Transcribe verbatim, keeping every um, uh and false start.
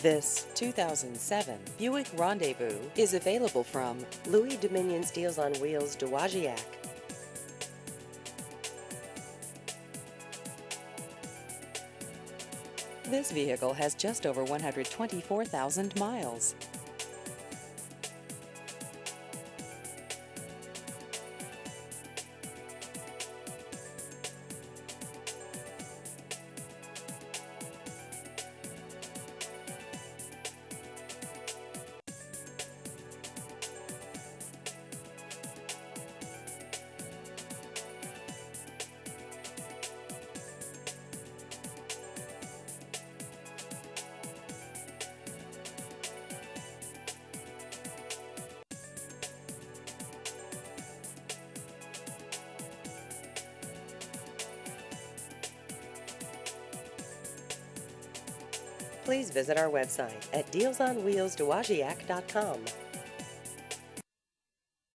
This two thousand seven Buick Rendezvous is available from Louis Dominion Deals on Wheels Dowagiac. This vehicle has just over one hundred twenty-four thousand miles. Please visit our website at deals on wheels dowagiac dot com.